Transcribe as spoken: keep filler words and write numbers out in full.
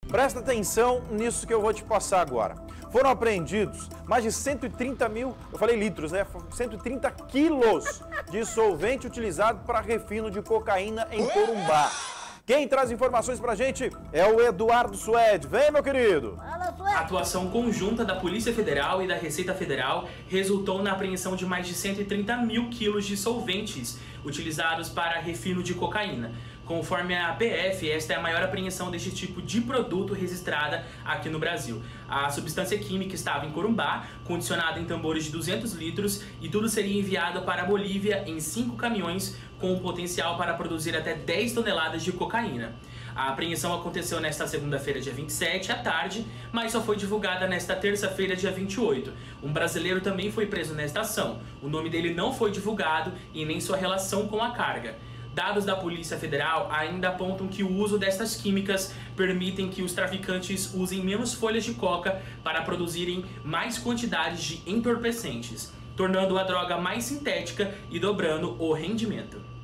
Presta atenção nisso que eu vou te passar agora. Foram apreendidos mais de cento e trinta mil, eu falei litros, né? cento e trinta quilos de solvente utilizado para refino de cocaína em Corumbá. Quem traz informações pra gente é o Eduardo Suede. Vem, meu querido! A atuação conjunta da Polícia Federal e da Receita Federal resultou na apreensão de mais de cento e trinta mil quilos de solventes utilizados para refino de cocaína. Conforme a P F, esta é a maior apreensão deste tipo de produto registrada aqui no Brasil. A substância química estava em Corumbá, condicionada em tambores de duzentos litros, e tudo seria enviado para a Bolívia em cinco caminhões com o potencial para produzir até dez toneladas de cocaína. A apreensão aconteceu nesta segunda-feira, dia vinte e sete, à tarde, mas só foi divulgada nesta terça-feira, dia vinte e oito. Um brasileiro também foi preso nesta ação. O nome dele não foi divulgado e nem sua relação com a carga. Dados da Polícia Federal ainda apontam que o uso destas químicas permitem que os traficantes usem menos folhas de coca para produzirem mais quantidades de entorpecentes, tornando a droga mais sintética e dobrando o rendimento.